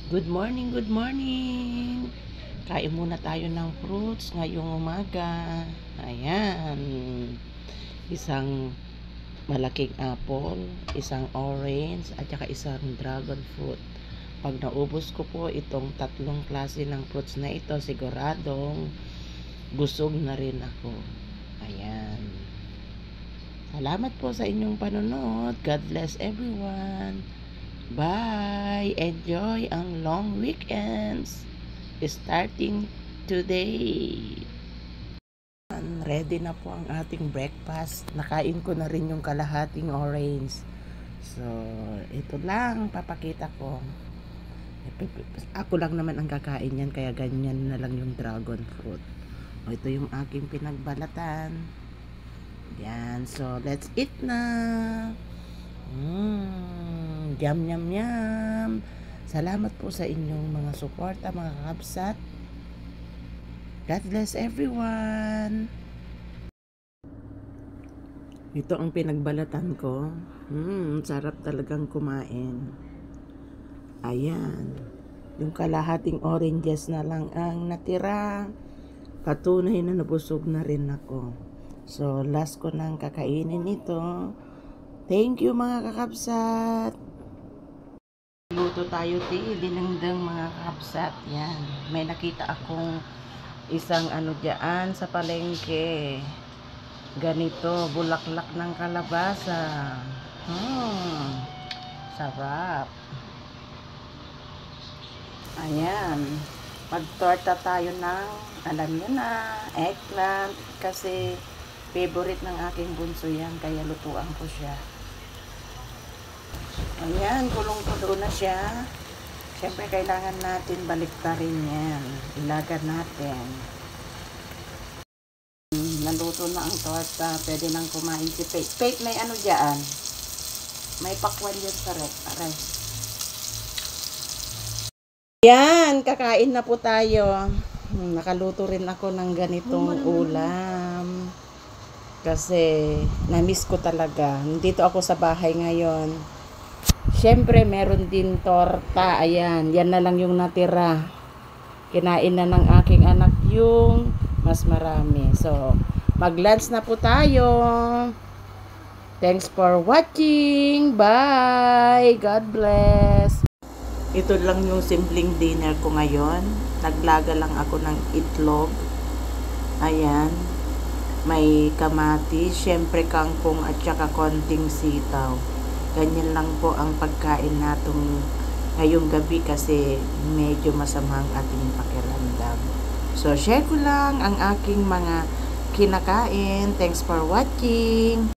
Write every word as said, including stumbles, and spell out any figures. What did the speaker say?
Good morning, good morning. Kain muna tayo ng fruits ngayong umaga. Ayan. Isang malaking apple, isang orange, at saka isang dragon fruit. Pag naubos ko po itong tatlong klase ng fruits na ito, siguradong busog na rin ako. Ayan. Salamat po sa inyong panonood. God bless everyone. Bye! Enjoy ang long weekends starting today. Ready na po ang ating breakfast. Nakain ko na rin yung kalahating orange. So, ito lang papakita ko. Ako lang naman ang kakain yan, kaya ganyan na lang yung dragon fruit. O, ito yung aking pinagbalatan. Yan. So, let's eat na. Mmm, yum yum yum. Salamat po sa inyong mga suporta, mga kakabsat. God bless everyone. Ito ang pinagbalatan ko. Hmm, sarap talagang kumain. Ayan. Yung kalahating oranges na lang ang natira. Patunay na nabusog na rin ako. So, last ko nang kakainin ito. Thank you mga kakabsat. Luto tayo ti, dinengdeng mga kakabsat. Yan. May nakita akong isang ano dyan sa palengke. Ganito, bulaklak ng kalabasa. Hmm. Sarap. Ayan. Magtorta tayo ng, alam nyo na, eggplant. Kasi favorite ng aking bunso yan. Kaya lutuan ko siya. Ayan, kulong-kulo na siya. Siyempre, kailangan natin baliktarin yan. Ilagan natin. Naluto na ang torta. Pwede nang kumain si Pate. Pate, may ano dyan? May pakwan dyan sa rep. Aray. Yan, kakain na po tayo. Nakaluto rin ako ng ganitong ulam. Kasi, na-miss ko talaga. Nandito ako sa bahay ngayon. Siyempre, meron din torta. Ayan, yan na lang yung natira. Kinain na ng aking anak yung mas marami. So, mag-lunch na po tayo. Thanks for watching. Bye. God bless. Ito lang yung simpleng dinner ko ngayon. Naglaga lang ako ng itlog. Ayan. May kamatis, siyempre kangkong at saka konting sitaw. Ganyan lang po ang pagkain natong ngayong gabi kasi medyo masamang ating pakiramdam. So, share ko lang ang aking mga kinakain. Thanks for watching.